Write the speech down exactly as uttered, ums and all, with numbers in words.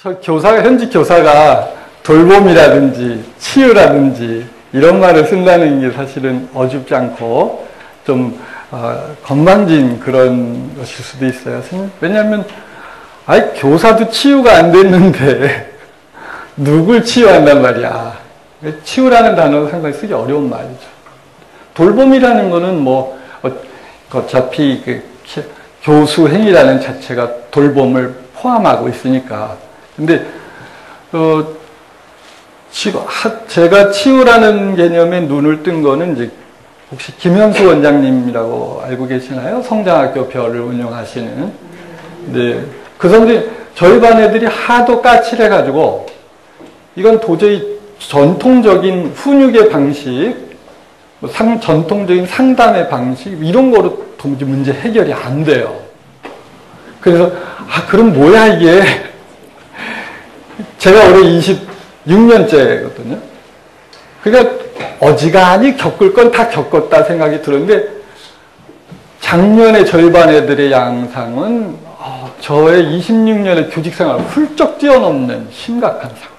저 교사가, 현직 교사가 돌봄이라든지 치유라든지 이런 말을 쓴다는 게 사실은 어줍지 않고 좀 어, 건방진 그런 것일 수도 있어요. 왜냐하면 아이 교사도 치유가 안 됐는데 누굴 치유한단 말이야. 치유라는 단어가 상당히 쓰기 어려운 말이죠. 돌봄이라는 거는 뭐 어차피 그 교수 행위라는 자체가 돌봄을 포함하고 있으니까. 근데 어, 제가 치유라는 개념에 눈을 뜬 거는 이제 혹시 김현수 원장님이라고 알고 계시나요? 성장학교 별을 운영하시는. 네. 그 선생님, 저희 반 애들이 하도 까칠해가지고 이건 도저히 전통적인 훈육의 방식, 뭐 상, 전통적인 상담의 방식 이런 거로 도무지 문제 해결이 안 돼요. 그래서 아 그럼 뭐야 이게. 제가 올해 이십육 년째거든요. 그러니까 어지간히 겪을 건 다 겪었다 생각이 들었는데 작년에 저희 반 애들의 양상은 어, 저의 이십육 년의 교직생활을 훌쩍 뛰어넘는 심각한 상황.